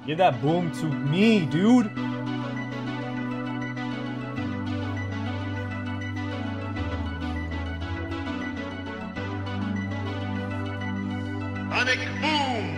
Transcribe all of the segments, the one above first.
Give that boom to me, dude. Sonic Boom!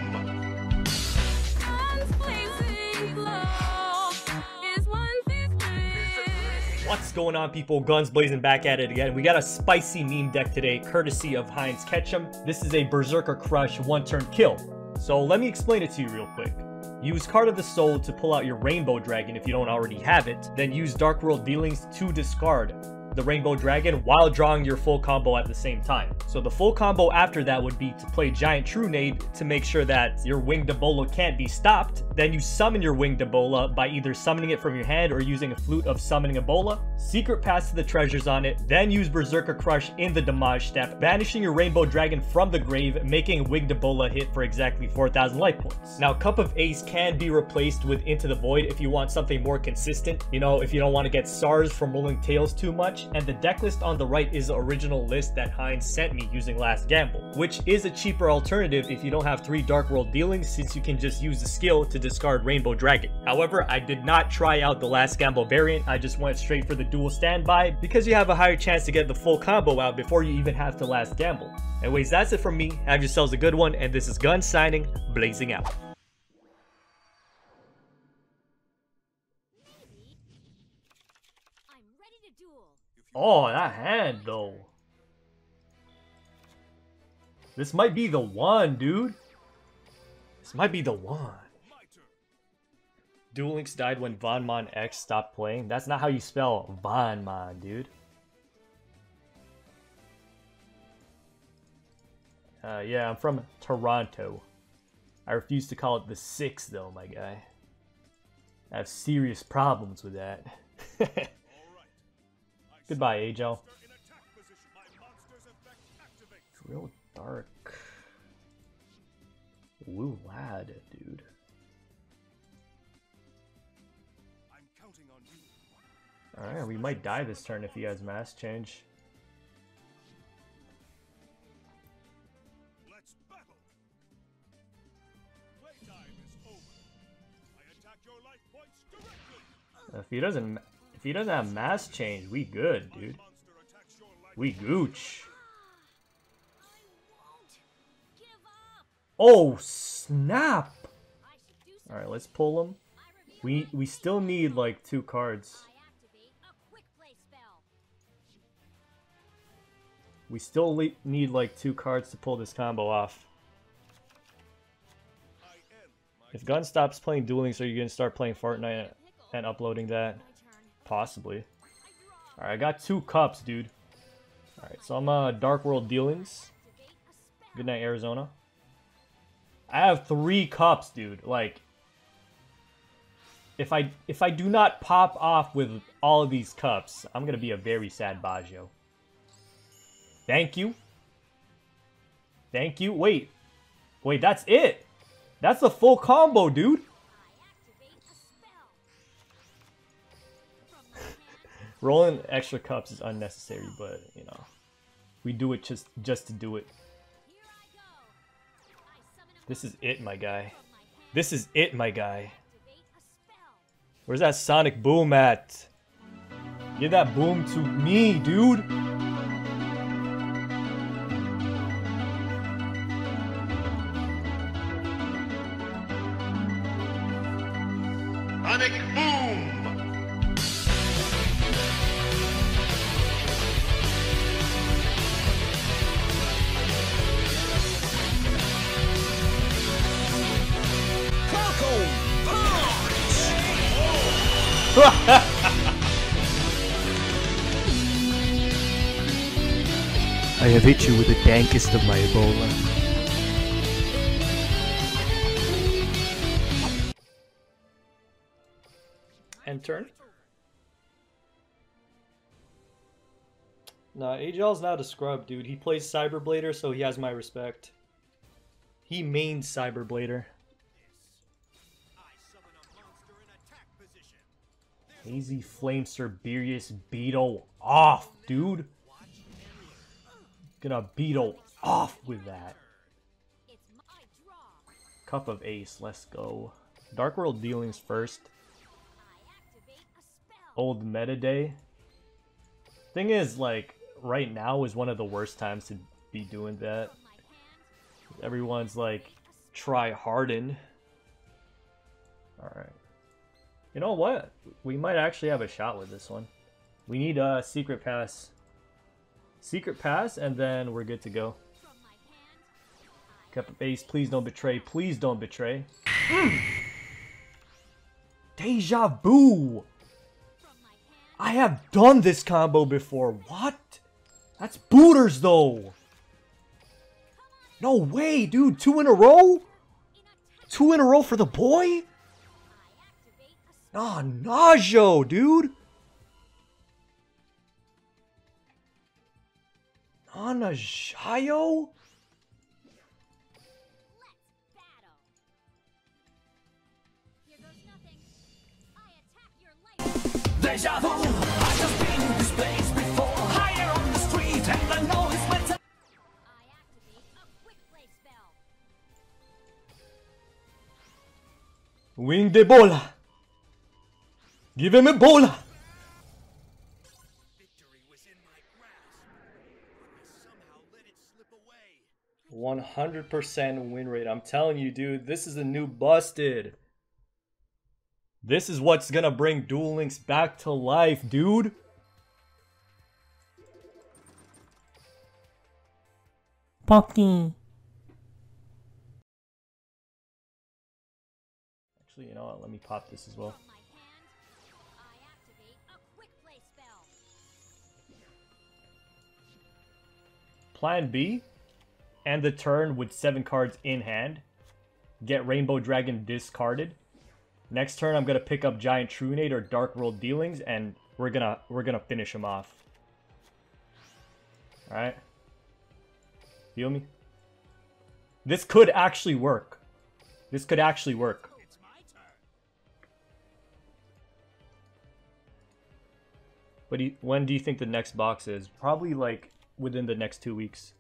What's going on, people? Guns blazing back at it again. We got a spicy meme deck today, courtesy of Heinz Ketchum. This is a Berserker Crush one-turn kill. So let me explain it to you real quick. Use Card of the Soul to pull out your Rainbow Dragon if you don't already have it. Then use Dark World Dealings to discard the Rainbow Dragon while drawing your full combo at the same time. So the full combo after that would be to play Giant Trunade to make sure that your Winged Ebola can't be stopped. Then you summon your Winged Ebola by either summoning it from your hand or using a Flute of Summoning Ebola. Secret Pass to the treasures on it. Then use Berserker Crush in the damage step, banishing your Rainbow Dragon from the grave, making Winged Ebola hit for exactly 4,000 life points. Now, Cup of Ace can be replaced with Into the Void if you want something more consistent. You know, if you don't want to get SARS from rolling tails too much. And the deck list on the right is the original list that Heinz sent me using Last Gamble, which is a cheaper alternative if you don't have 3 Dark World Dealings, since you can just use the skill to discard Rainbow Dragon. However, I did not try out the Last Gamble variant. I just went straight for the dual standby because you have a higher chance to get the full combo out before you even have to Last Gamble. Anyways, that's it from me. Have yourselves a good one, and this is Gun signing, blazing out. Oh, that hand though. This might be the one, dude. This might be the one. Duel Links died when Von Mon X stopped playing. That's not how you spell Von Mon, dude. Yeah, I'm from Toronto. I refuse to call it the 6 though, my guy. I have serious problems with that. Goodbye, Agel. It's real dark. Woo lad, dude. Alright, we might die this turn if he has mass change. Let's battle. Playtime is over. I attack your life points directly. If he doesn't have mass change, we good, dude. We gooch. Oh, snap! Alright, let's pull him. We still need like 2 cards. We still need like 2 cards to pull this combo off. If Gun stops playing Duel Links, are you gonna start playing Fortnite and uploading that? Possibly. Alright, I got 2 cups, dude. Alright, so I'm Dark World Dealings. Good night, Arizona. I have 3 cups, dude. Like, if I do not pop off with all of these cups, I'm gonna be a very sad Baggio. Thank you. Thank you. Wait, that's it. That's the full combo, dude. Rolling extra cups is unnecessary, but you know, we do it just to do it. This is it, my guy. This is it, my guy. Where's that Sonic Boom at? Give that boom to me, dude. Sonic Boom! I have hit you with the dankest of my Ebola. End turn? Nah, Agel's not a scrub, dude. He plays Cyberblader, so he has my respect. He mains Cyberblader. Hazy Flame Cerberus Beetle off, dude. Gonna Beetle off with that. Cup of Ace, let's go. Dark World Dealings first. Old Meta Day. Thing is, like, right now is one of the worst times to be doing that. Everyone's like, try harden. Alright. You know what? We might actually have a shot with this one. We need a secret pass. Secret pass, and then we're good to go. Cup of Ace, please don't betray. Please don't betray. Deja vu! I have done this combo before. What? That's booters, though. No way, dude. 2 in a row? 2 in a row for the boy? Ah, Najo, dude. Najo? Deja vu, I've just been in this place before. Higher on the street, and I know it's meant to. I activate a quick play spell. Wing de bola. Give him a bola. Victory was in my grasp. I somehow let it slip away. 100% win rate. I'm telling you, dude, this is a new busted. This is what's gonna bring Duel Links back to life, dude. Poppy. Actually, you know what? Let me pop this as well. Plan B. End the turn with 7 cards in hand. Get Rainbow Dragon discarded. Next turn, I'm gonna pick up Giant Trunade or Dark World Dealings, and we're gonna finish him off. All right. Feel me? This could actually work. This could actually work. It's my turn. But when do you think the next box is? Probably like within the next 2 weeks.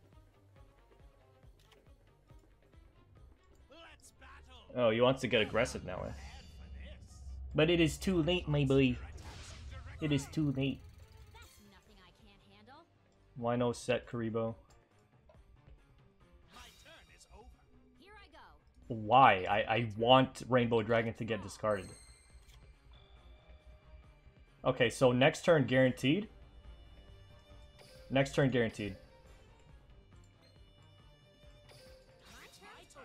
Let's battle. Oh, he wants to get aggressive now, eh? But it is too late, my boy. It is too late. That's nothing I can't handle. Why no set, Karibo? My turn is over. Here I go. Why? I want Rainbow Dragon to get discarded. Okay, so next turn guaranteed. Next turn guaranteed. It's my turn.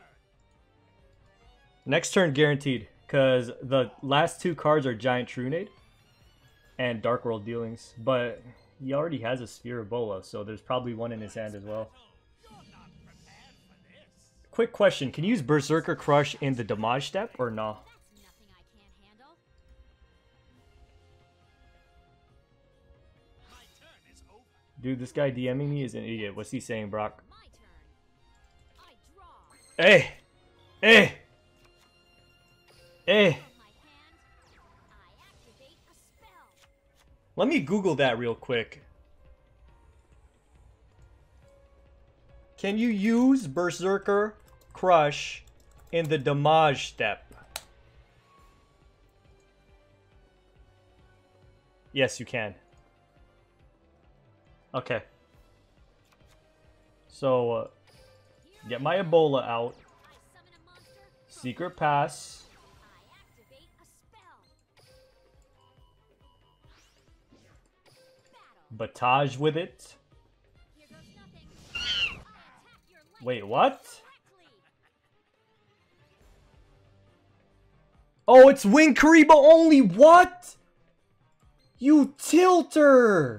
Next turn guaranteed. Because the last 2 cards are Giant Trunade and Dark World Dealings. But he already has a Sphere of Bola, so there's probably one in his hand as well. You're not prepared for this. Quick question, can you use Berserker Crush in the damage step or no? That's nothing I can't handle. My turn is over. Dude, this guy DMing me is an idiot. What's he saying, Brock? My turn. I draw. Hey! Hey! Hey! From my hand, I activate a spell. Let me Google that real quick. Can you use Berserker Crush in the damage step? Yes, you can. Okay. So, get my Ebola out. I summon a monster. From Secret Pass. I activate a spell. Battle. Batage with it. Here goes nothing. I attack your life Wait, what? directly. Oh, it's Wing Kariba only. What? You tilter.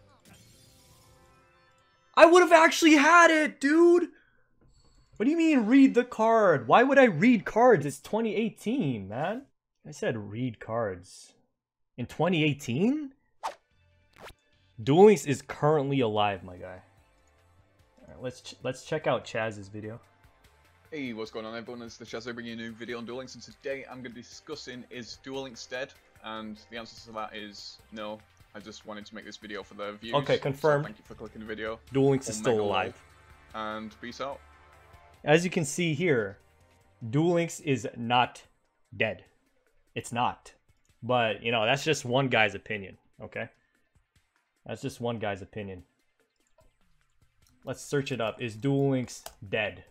I would have actually had it, dude. What do you mean read the card? Why would I read cards? It's 2018, man. I said read cards. In 2018? Duel Links is currently alive, my guy. Alright, let's check out Chaz's video. Hey, what's going on everyone? It's the Shazzo bringing you a new video on Duel Links, and today I'm going to be discussing is Duel Links dead? And the answer to that is no. I just wanted to make this video for the views. Okay, confirmed. So thank you for clicking the video. Duel Links is still Omega alive. And peace out. As you can see here, Duel Links is not dead. It's not. But, you know, that's just one guy's opinion, okay? That's just one guy's opinion. Let's search it up. Is Duel Links dead?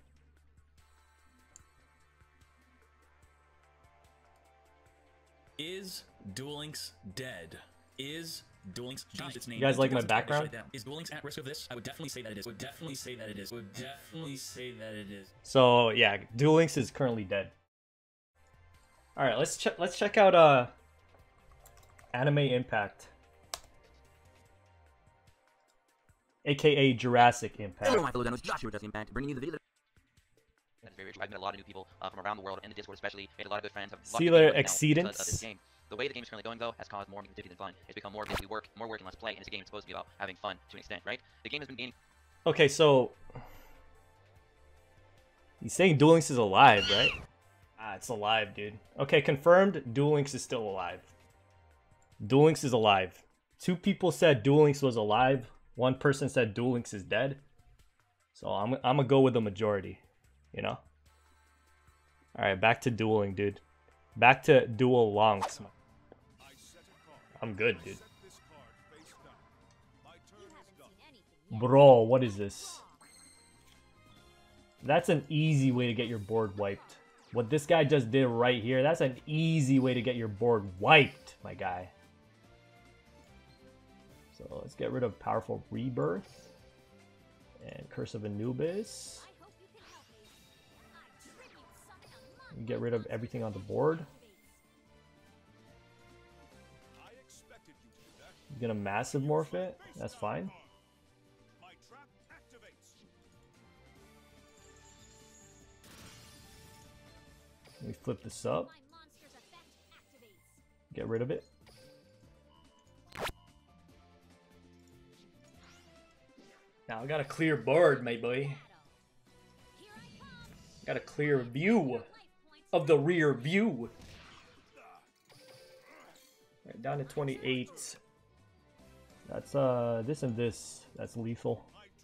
Is Duel Links dead? Is Duel Links changed its name? You guys like my background? Is Duel Links at risk of this? I would definitely say that it is. Would definitely say that it is. Would definitely say that it is. So yeah, Duel Links is currently dead. All right, let's check out Anime Impact, aka Jurassic Impact. Hello, my fellow Denos. Josh here with Jurassic Impact, bringing you the video. That's very true. I've met a lot of new people from around the world, and the Discord especially. Made a lot of good friends. See their exceedance. The way the game is currently going, though, has caused more negativity than fun. It's become more basically work and less play, and it's a game supposed to be about having fun to an extent, right? The game has been gaining. Okay, so he's saying Duel Links is alive, right? Ah, it's alive, dude. Okay, confirmed. Duel Links is still alive. Duel Links is alive. 2 people said Duel Links was alive. 1 person said Duel Links is dead. So I'm gonna go with the majority, you know. All right, back to dueling, dude. Back to Duel Lonks. I'm good, dude. Bro, what is this? That's an easy way to get your board wiped. What this guy just did right here, that's an easy way to get your board wiped, my guy. So let's get rid of Powerful Rebirth and Curse of Anubis. Get rid of everything on the board. I'm gonna massive morph it. That's fine. Let me flip this up. Get rid of it. Now I got a clear board, my boy. Got a clear view of the rear view. Right, down to 28. That's this and this. That's lethal.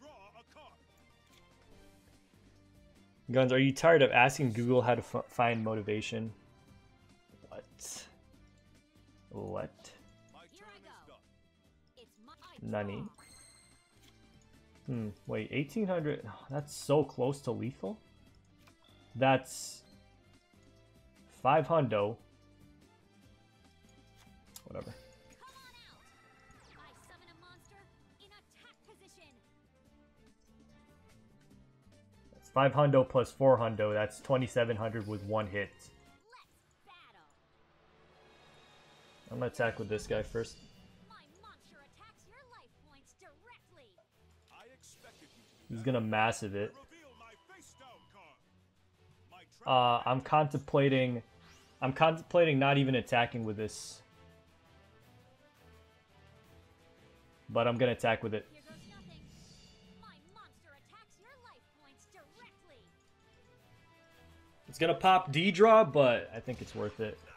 Guns, are you tired of asking Google how to find motivation? What? What? Nani? Wait, 1800. That's so close to lethal. That's 500. Whatever. That's 500 plus 400. That's 2700 with 1 hit. I'm gonna attack with this guy first. He's gonna massive it. I'm contemplating not even attacking with this. But I'm gonna attack with it. It's gonna pop D-draw, but I think it's worth it.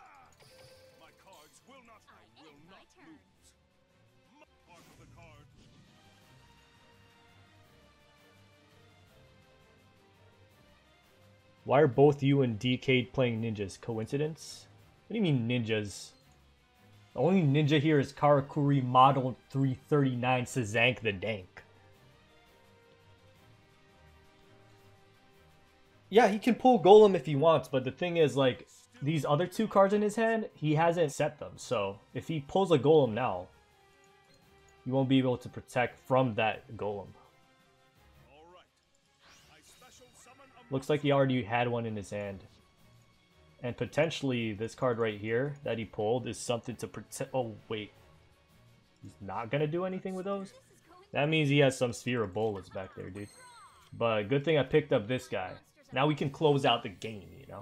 Why are both you and Decade playing ninjas? Coincidence? What do you mean ninjas? The only ninja here is Karakuri Model 339 Sazank the Dank. Yeah, he can pull Golem if he wants, but the thing is, like, these other 2 cards in his hand, he hasn't set them. So, if he pulls a Golem now, you won't be able to protect from that Golem. Looks like he already had one in his hand. And potentially this card right here that he pulled is something to protect. Oh, wait. He's not going to do anything with those? That means he has some Sphere of Bolas back there, dude. But good thing I picked up this guy. Now we can close out the game, you know?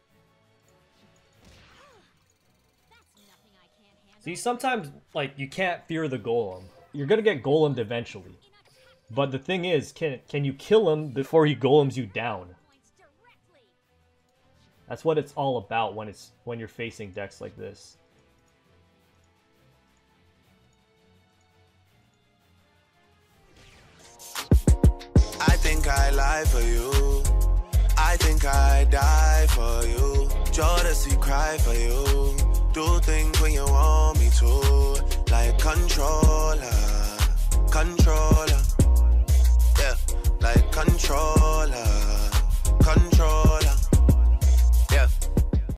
See, sometimes, like, you can't fear the Golem. You're going to get Golemed eventually. But the thing is, can you kill him before he golems you down? That's what it's all about when you're facing decks like this. I think I lie for you. I think I die for you. Jodeci cry for you. Do things when you want me to. Like controller. Controller. Yeah, like controller.